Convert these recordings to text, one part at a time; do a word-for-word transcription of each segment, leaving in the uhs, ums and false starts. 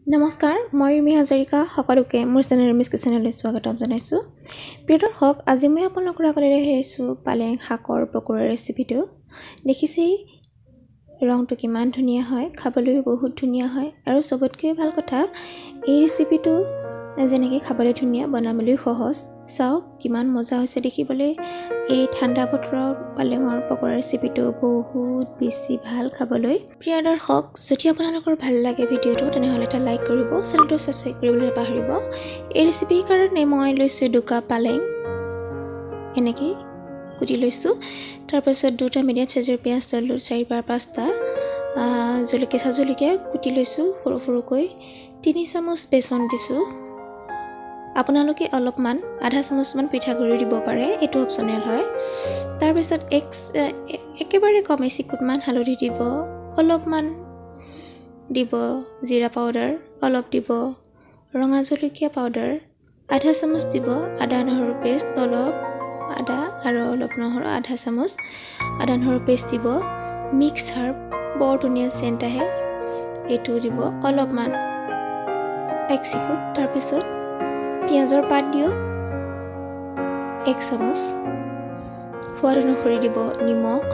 নমস্কাৰ মই ৰিমি হাজৰিকা সকলোকে মোৰ চেনেল ৰিমিছ কিচেনলৈ স্বাগতম জনাইছোঁ। প্ৰিয় দৰ্শক, আজি মই আপোনালোকৰ আগলৈ আহিছোঁ পালেং শাকৰ পকৰা ৰেচিপিটো। দেখিছেই ৰংটো কিমান ধুনীয়া হয়, খাবলৈও বহুত ধুনীয়া হয় আৰু চবতকৈ ভাল কথা এই ৰেচিপিটো যেনেকৈ খাবলৈ ধুনীয়া বনাবলৈও সহজ। চাওক কিমান মজা হৈছে দেখিবলৈ। এই ঠাণ্ডা বতৰত পালেঙৰ পকৰা ৰেচিপিটো বহুত বেছি ভাল খাবলৈ। প্ৰিয় দৰ্শক, যদি আপোনালোকৰ ভাল লাগে ভিডিঅ'টো তেনেহ'লে এটা লাইক কৰিব, চেনেলটো ছাবস্ক্ৰাইব কৰিবলৈ নাপাহৰিব। এই ৰেচিপিৰ কাৰণে মই লৈছোঁ দুকাপ পালেং, এনেকৈ কুটি লৈছোঁ। তাৰপাছত দুটা মিডিয়াম চাইজৰ পিঁয়াজ ল'লোঁ, চাৰি বা পাঁচটা জলকীয়া কেঁচা জলকীয়া কুটি লৈছোঁ সৰু সৰুকৈ। তিনি চামুচ বেচন দিছোঁ। আপোনালোকে অলপমান আধা চামুচমান পিঠাগুড়ি দিব পাৰে, এইটো অপশ্যনেল হয়। তাৰপিছত এক একেবাৰে কম এচিকুটমান হালধি দিব, অলপমান দিব জিৰা পাউডাৰ, অলপ দিব ৰঙা জলকীয়া পাউডাৰ, আধা চামুচ দিব আদা নহৰু পেষ্ট, অলপ আদা আৰু অলপ নহৰু, আধা চামুচ আদা নহৰু পেষ্ট দিব। মিক্স হাৰ্ব, বৰ ধুনীয়া চেণ্ট আহে, এইটো দিব অলপমান এক চিকুট। তাৰপিছত পিঁয়াজৰ পাত দিয়ক এক চামুচ, সোৱাদ অনুসৰি দিব নিমখ।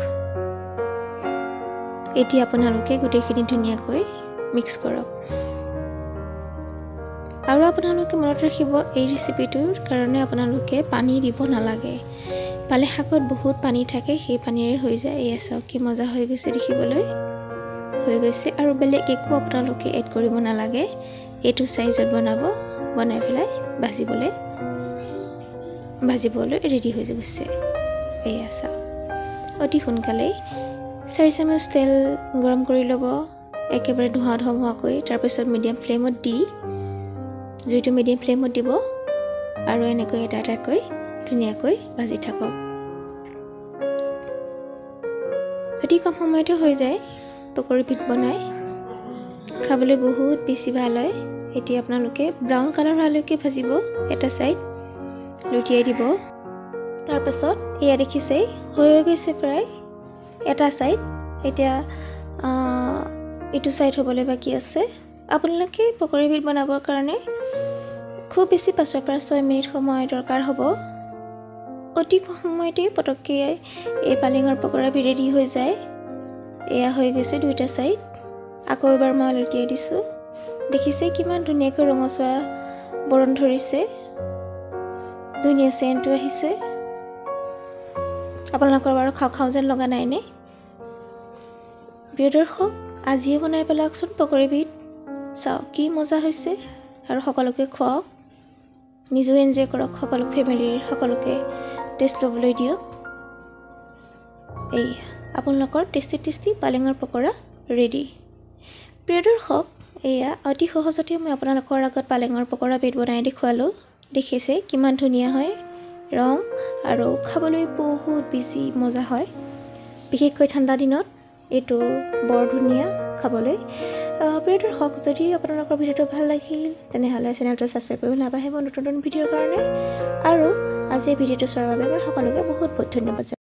এতিয়া আপোনালোকে গোটেইখিনি ধুনীয়াকৈ মিক্স কৰক। আৰু আপোনালোকে মনত ৰাখিব এই ৰেচিপিটোৰ কাৰণে আপোনালোকে পানী দিব নালাগে। পালেং শাকত বহুত পানী থাকে, সেই পানীৰে হৈ যায়। এয়া চাওক কি মজা হৈ গৈছে দেখিবলৈ, হৈ গৈছে। আৰু বেলেগ একো আপোনালোকে এড কৰিব নালাগে। এইটো চাইজত বনাব, বনাই পেলাই ভাজিবলৈ ভাজিবলৈ ৰেডি হৈ গৈছে। এয়া চাওক অতি সোনকালেই। চাৰি চামুচ তেল গৰম কৰি ল'ব, একেবাৰে ধোঁৱা ধোঁৱাকৈ। তাৰপিছত মিডিয়াম ফ্লেমত দি জুইটো মিডিয়াম ফ্লেমত দিব আৰু এনেকৈ এটা এটাকৈ ধুনীয়াকৈ ভাজি থাকক। অতি কম সময়তে হৈ যায় পকৰীবিধ বনাই, খাবলৈ বহুত বেছি ভাল হয়। এতিয়া আপোনালোকে ব্ৰাউন কালাৰ হোৱালৈকে ভাজিব, এটা ছাইড লুটিয়াই দিব। তাৰপাছত এয়া দেখিছেই হৈ গৈছে প্ৰায় এটা ছাইড। এতিয়া এইটো ছাইড হ'বলৈ বাকী আছে। আপোনালোকে পকৰীবিধ বনাবৰ কাৰণে খুব বেছি পাঁচৰ পৰা ছয় মিনিট সময় দৰকাৰ হ'ব। অতি কম সময়তেই পটককৈ এই পালেঙৰ পকৰাবিধ ৰেডি হৈ যায়। এয়া হৈ গৈছে দুইটা ছাইড। আকৌ এবাৰ মই লুটিয়াই দিছোঁ। দেখিছে কিমান ধুনীয়াকৈ ৰঙচুৱা বৰণ ধৰিছে, ধুনীয়া চেণ্টটো আহিছে। আপোনালোকৰ বাৰু খাওঁ খাওঁ যেন লগা নাইনে? প্ৰিয় দৰ্শক, আজিয়ে বনাই পেলাওকচোন পকৰীবিধ। চাওক কি মজা হৈছে আৰু সকলোকে খুৱাওক, নিজেও এনজয় কৰক, সকলো ফেমিলিৰ সকলোকে টেষ্ট ল'বলৈ দিয়ক। এই আপোনালোকৰ টেষ্টি টেষ্টি পালেঙৰ পকৰা ৰেডি। প্ৰিয় দৰ্শক, এয়া অতি সহজতে মই আপোনালোকৰ আগত পালেঙৰ পকৰাবিধ বনাই দেখুৱালোঁ। দেখিছে কিমান ধুনীয়া হয় ৰং আৰু খাবলৈ বহুত বেছি মজা হয়। বিশেষকৈ ঠাণ্ডা দিনত এইটো বৰ ধুনীয়া খাবলৈ। প্ৰিয় দৰ্শক, যদি আপোনালোকৰ ভিডিঅ'টো ভাল লাগিল তেনেহ'লে চেনেলটো ছাবস্ক্ৰাইব কৰিব নাপাহৰিব নতুন নতুন ভিডিঅ'ৰ কাৰণে। আৰু আজি ভিডিঅ'টো চোৱাৰ বাবে মই সকলোকে বহুত বহুত ধন্যবাদ।